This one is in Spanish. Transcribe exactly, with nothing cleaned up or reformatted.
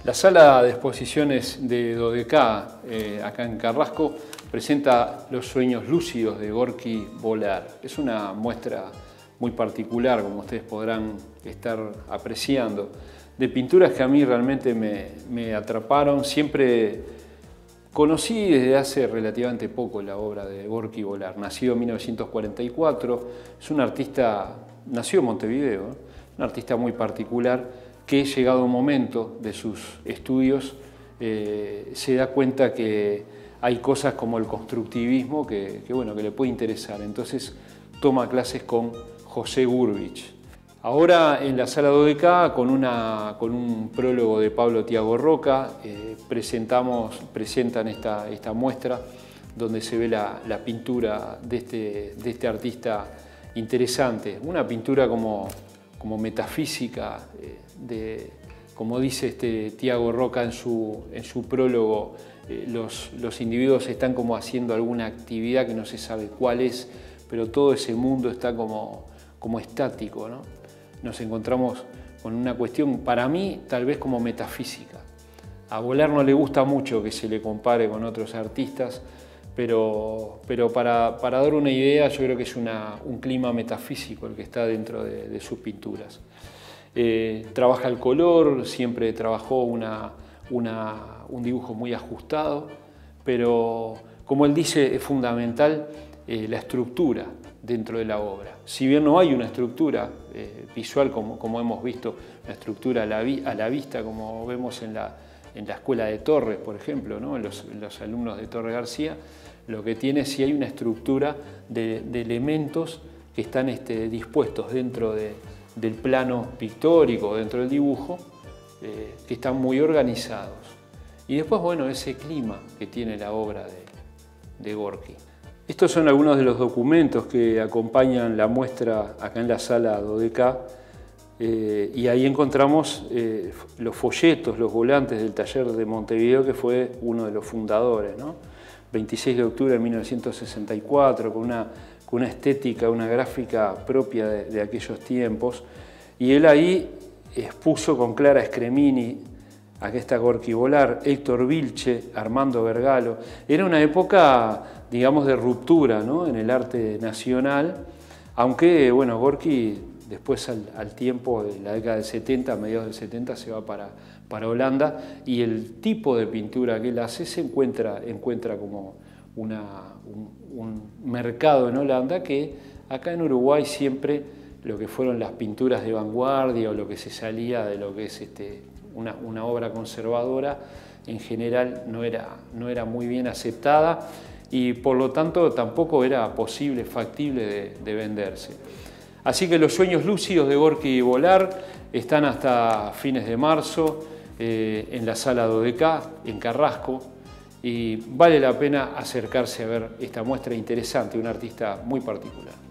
La sala de exposiciones de Dodecá, eh, acá en Carrasco, presenta Los sueños lúcidos de Gorki Volar. Es una muestra muy particular, como ustedes podrán estar apreciando, de pinturas que a mí realmente me, me atraparon. Siempre conocí desde hace relativamente poco la obra de Gorki Volar. Nacido en mil novecientos cuarenta y cuatro, es un artista, nació en Montevideo, ¿eh? Un artista muy particular que, llegado un momento de sus estudios, eh, se da cuenta que hay cosas como el constructivismo que, que, bueno, que le puede interesar. Entonces toma clases con José Gurbich. Ahora en la sala Dodecá, con, una, con un prólogo de Pablo Tiago Roca, eh, presentamos, presentan esta, esta muestra donde se ve la, la pintura de este, de este artista interesante. Una pintura como, como metafísica, eh, de, como dice este Tiago Roca en su, en su prólogo, eh, los, los individuos están como haciendo alguna actividad que no se sabe cuál es, pero todo ese mundo está como, como estático, ¿no? Nos encontramos con una cuestión, para mí, tal vez como metafísica. A Volar no le gusta mucho que se le compare con otros artistas, pero, pero para, para dar una idea, yo creo que es una, un clima metafísico el que está dentro de, de sus pinturas. Eh, trabaja el color, siempre trabajó una, una, un dibujo muy ajustado, pero como él dice, es fundamental eh, la estructura dentro de la obra. Si bien no hay una estructura eh, visual, como, como hemos visto, la estructura a la, vi, a la vista, como vemos en la, en la escuela de Torres, por ejemplo, ¿no? en, los, en los alumnos de Torres García, lo que tiene sí hay una estructura de, de elementos que están este, dispuestos dentro de, del plano pictórico, dentro del dibujo, eh, que están muy organizados. Y después, bueno, ese clima que tiene la obra de, de Gorki. Estos son algunos de los documentos que acompañan la muestra acá en la sala Dodecá, eh, y ahí encontramos eh, los folletos, los volantes del taller de Montevideo, que fue uno de los fundadores, ¿no? veintiséis de octubre de mil novecientos sesenta y cuatro, con una, con una estética, una gráfica propia de, de aquellos tiempos, y él ahí expuso con Clara Scremini, aquí está Gorki Volar, Héctor Vilche, Armando Vergalo. Era una época, digamos, de ruptura, ¿no? en el arte nacional, aunque, bueno, Gorki después al, al tiempo, de la década del setenta, a mediados del setenta, se va para, para Holanda, y el tipo de pintura que él hace se encuentra, encuentra como una, un, un mercado en Holanda que acá en Uruguay siempre lo que fueron las pinturas de vanguardia o lo que se salía de lo que es este, una, una obra conservadora, en general no era, no era muy bien aceptada y por lo tanto tampoco era posible, factible de, de venderse. Así que Los sueños lúcidos de Gorki Volar están hasta fines de marzo eh, en la sala Dodecá, en Carrasco, y vale la pena acercarse a ver esta muestra interesante, un artista muy particular.